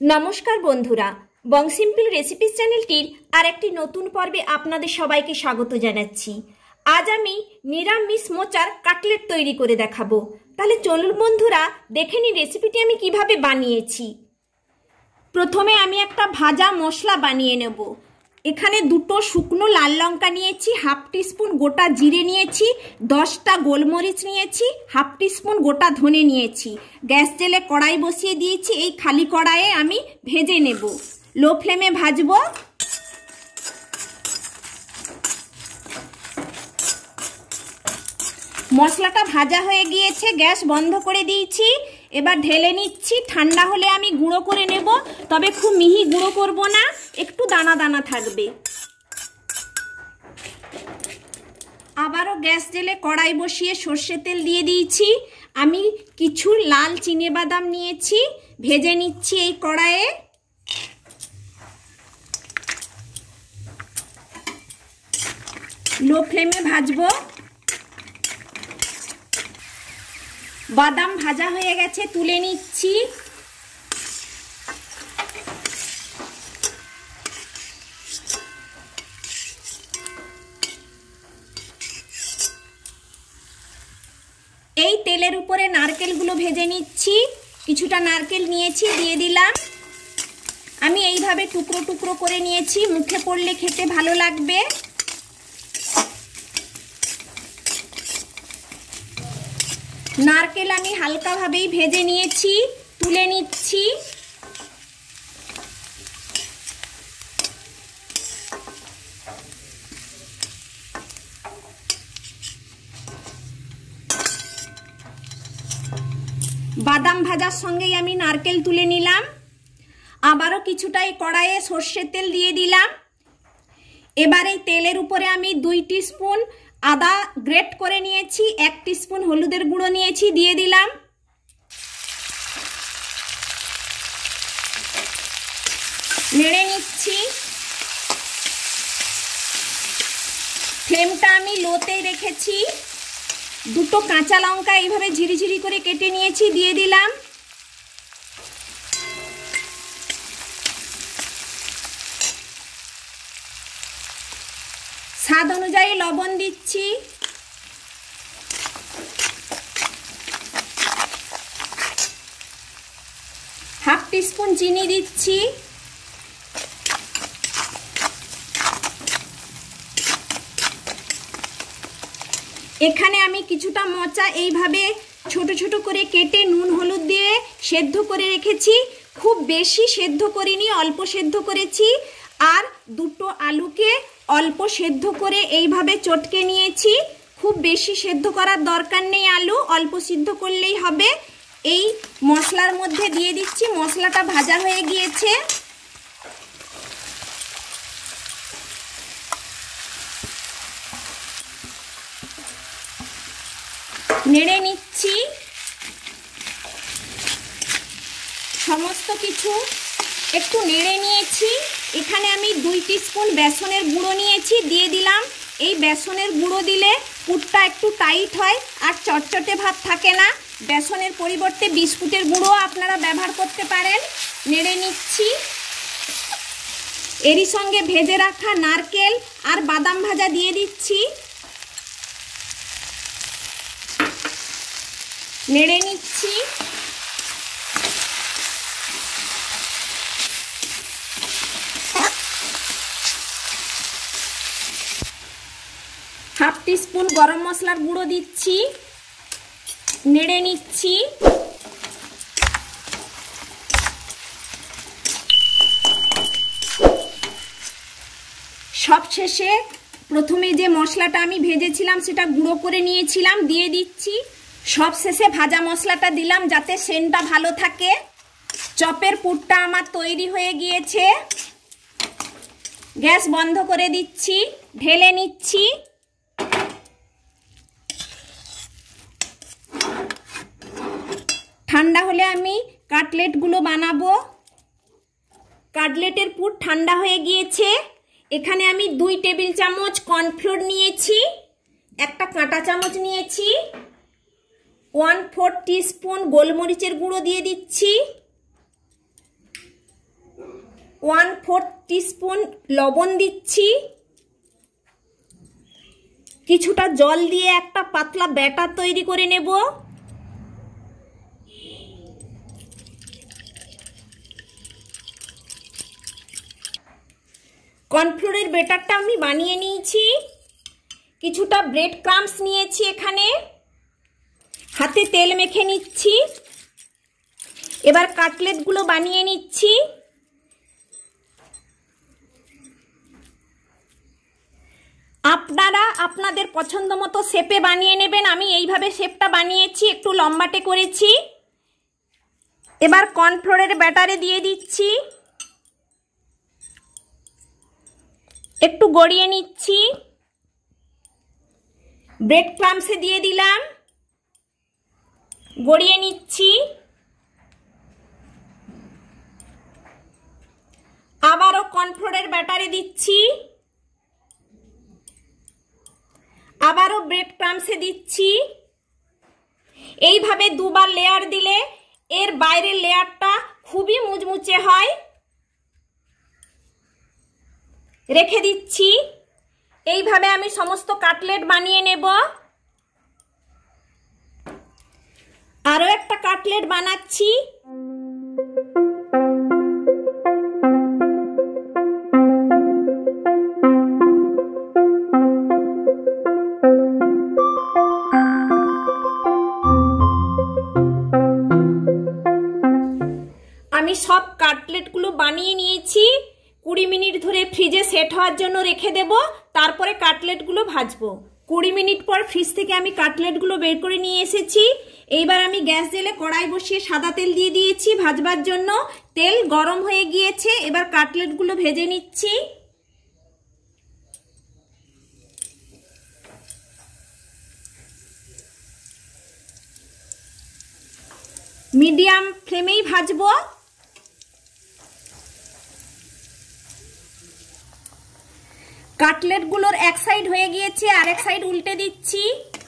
নমস্কার বন্ধুরা, বং simple recipes চ্যানেলটির আর একটি নতুন পর্বে আপনাদের সবাইকে স্বাগত জানাচ্ছি। আজ আমি নিরামিষ মোচার কাটলেট তৈরি করে দেখাবো। তাহলে চলুন বন্ধুরা, দেখে নিন রেসিপিটি আমি কিভাবে বানিয়েছি। প্রথমে আমি একটা ভাজা মশলা বানিয়ে নেব। এখানে দুটো শুকনো লাল লঙ্কা নিয়েছি, হাফ টিস্পুন গোটা জিরে নিয়েছি, 10টা গোলমরিচ নিয়েছি, হাফ টিস্পুন গোটা ধনে নিয়েছি। গ্যাস জেলে কড়াই বসিয়ে দিয়েছি। এই খালি কড়াইয়ে আমি ভেজে নেব, লো ফ্লেমে ভাজবো। মশলাটা ভাজা হয়ে গিয়েছে, গ্যাস বন্ধ করে দিয়েছি। এবার ঢেলে নিচ্ছি। ঠান্ডা হলে আমি গুঁড়ো করে নেব, তবে খুব মিহি গুঁড়ো করব না, একটু দানা দানা থাকবে। আবারও গ্যাস জেলে কড়াই বসিয়ে সর্ষের তেল দিয়ে দিয়েছি। আমি কিছু লাল চিনেবাদাম নিয়েছি, ভেজে নিচ্ছি এই কড়াইয়ে। লো ফ্লেমে ভাজবো। বাদাম ভাজা হয়ে গেছে, তুলে নিচ্ছি। এই তেলের উপরে নারকেলগুলো ভেজে নিচ্ছি। কিছুটা নারকেল নিয়েছি, দিয়ে দিলাম। আমি এইভাবে টুকরো টুকরো করে নিয়েছি, মুখে পড়লে খেতে ভালো লাগবে। নারকেল আমি হালকাভাবেই ভেজে নিয়েছি, তুলে নিচ্ছি। বাদাম ভাজার সঙ্গেই আমি নারকেল তুলে নিলাম। আবারও কিছুটা এই কড়াইয়ে সর্ষের তেল দিয়ে দিলাম। এবার এই তেলের উপরে আমি 2 টিস্পুন আদা গ্রেট করে নিয়েছি, 1 টিস্পুন হলুদের গুঁড়ো নিয়েছি, দিয়ে দিলাম। নেড়ে নিচ্ছি। ফ্লেমটা আমি লোতেই রেখেছি। দুটো কাঁচা লঙ্কা এইভাবে ঝিরিঝিরি করে কেটে নিয়েছি, দিয়ে দিলাম। স্বাদ অনুযায়ী লবণ দিচ্ছি। হাফ টিস্পুন চিনি দিচ্ছি। এখানে আমি কিছুটা মোচা এইভাবে ছোট ছোট করে কেটে নুন হলুদ দিয়ে সেদ্ধ করে রেখেছি। খুব বেশি সেদ্ধ করিনি, অল্প সেদ্ধ করেছি। আর দুটো আলুকে অল্প সেদ্ধ করে এইভাবে চটকে নিয়েছি। খুব বেশি সেদ্ধ করার দরকার নেই, আলু অল্প সিদ্ধ করলেই হবে। এই মশলার মধ্যে দিয়ে দিচ্ছি। মশলাটা ভাজা হয়ে গিয়েছে। নেড়ে নিচ্ছি। সমস্ত কিছু একটু নেড়ে নিয়েছি। এখানে আমি 2 টিস্পুন বেসনের গুঁড়ো নিয়েছি, দিয়ে দিলাম। এই বেসনের গুঁড়ো দিলে পুরটা একটু টাইট হয় আর চটচটে ভাব থাকে না। বেসনের পরিবর্তে বিস্কুটের গুঁড়ো আপনারা ব্যবহার করতে পারেন। নেড়ে নিচ্ছি। এরই সঙ্গে ভেজে রাখা নারকেল আর বাদাম ভাজা দিয়ে দিচ্ছি। নেড়ে নিচ্ছি। হাফ টিস্পুন গরম মশলার গুঁড়ো দিচ্ছি। নেড়ে নিচ্ছি। সবশেষে প্রথমে যে মশলাটা আমি ভেজেছিলাম সেটা গুঁড়ো করে নিয়েছিলাম, দিয়ে দিচ্ছি। সবশেষে ভাজা মশলাটা দিলাম যাতে সেন্টটা ভালো থাকে। চপের পুরটা আমার তৈরি হয়ে গিয়েছে। গ্যাস বন্ধ করে দিচ্ছি, ঢেলে নিচ্ছি। ঠান্ডা হলে আমি কাটলেটগুলো বানাবো। কাটলেটের পুর ঠান্ডা হয়ে গিয়েছে। এখানে আমি 2 টেবিল চামচ কর্নফ্লোর নিয়েছি, একটা কাঁটা চামচ নিয়েছি, 1/4 টিস্পুন গোলমরিচের গুঁড়ো দিয়ে দিচ্ছি, 1/4 টিস্পুন লবণ দিচ্ছি। কিছুটা জল দিয়ে একটা পাতলা ব্যাটার তৈরি করে নেব। কর্নফ্লোরের ব্যাটারটা আমি বানিয়ে নিয়েছি। কিছুটা ব্রেড ক্রাম্বস নিয়েছি, এখানে হাতে তেল মেখে নিচ্ছি। এবার কাটলেটগুলো বানিয়ে নিচ্ছি। আপনারা আপনাদের পছন্দ মতো শেপে বানিয়ে নেবেন। আমি এইভাবে শেপটা বানিয়েছি, একটু লম্বাটে করেছি। এবার কর্নফ্লোরের ব্যাটারে দিয়ে দিচ্ছি, একটু গড়িয়ে নিচ্ছি। ব্রেড ক্রাম্বসে দিয়ে দিলাম, গড়িয়ে নিচ্ছি। আবারও কর্নফ্লোরের ব্যাটারে দিচ্ছি, আবারও ব্রেড ক্রাম্বসে দিচ্ছি। এইভাবে দুবার লেয়ার দিলে এর বাইরের লেয়ারটা খুবই মুচমুচে হয়। রেখে দিচ্ছি। এইভাবে আমি সমস্ত কাটলেট বানিয়ে নেব। আরো একটা কাটলেট বানাচ্ছি। আমি সব কাটলেটগুলো বানিয়ে নিয়েছি। 20 মিনিট ধরে ফ্রিজে সেট হওয়ার জন্য রেখে দেব, তারপরে কাটলেটগুলো ভাজবো। 20 মিনিট পর ফ্রিজ থেকে আমি কাটলেটগুলো বের করে নিয়ে এসেছি। এইবার আমি গ্যাস জেলে কড়াই বসিয়ে সাদা তেল দিয়ে দিয়েছি ভাজবার জন্য। তেল গরম হয়ে গিয়েছে, এবার কাটলেটগুলো ভেজে নিচ্ছি। মিডিয়াম ফ্লেমেই ভাজবো। কাটলেটগুলোর এক সাইড হয়ে গিয়েছে, আরেক সাইড উল্টে দিচ্ছি।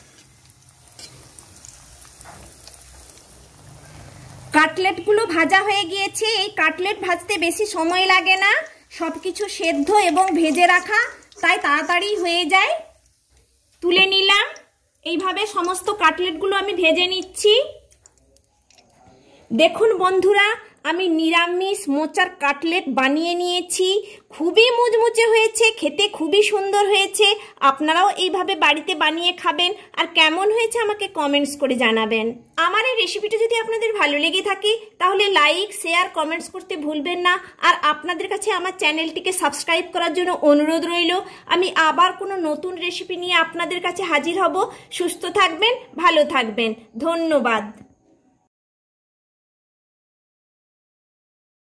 কাটলেটগুলো ভাজা হয়ে গিয়েছে। এই কাটলেট ভাজতে বেশি সময় লাগে না, সবকিছু সেদ্ধ এবং ভেজে রাখা, তাই তাড়াতাড়ি হয়ে যায়। তুলে নিলাম। এইভাবে সমস্ত কাটলেটগুলো আমি ভেজে নিচ্ছি। দেখুন বন্ধুরা, আমি নিরামিষ মোচার কাটলেট বানিয়ে নিয়েছি। খুবই মুচমুচে হয়েছে, খেতে খুবই সুন্দর হয়েছে। আপনারাও এইভাবে বাড়িতে বানিয়ে খাবেন, আর কেমন হয়েছে আমাকে কমেন্টস করে জানাবেন। আমার এই রেসিপিটা যদি আপনাদের ভালো লেগে থাকে তাহলে লাইক, শেয়ার, কমেন্টস করতে ভুলবেন না। আর আপনাদের কাছে আমার চ্যানেলটিকে সাবস্ক্রাইব করার জন্য অনুরোধ রইল। আমি আবার কোনো নতুন রেসিপি নিয়ে আপনাদের কাছে হাজির হব। সুস্থ থাকবেন, ভালো থাকবেন। ধন্যবাদ।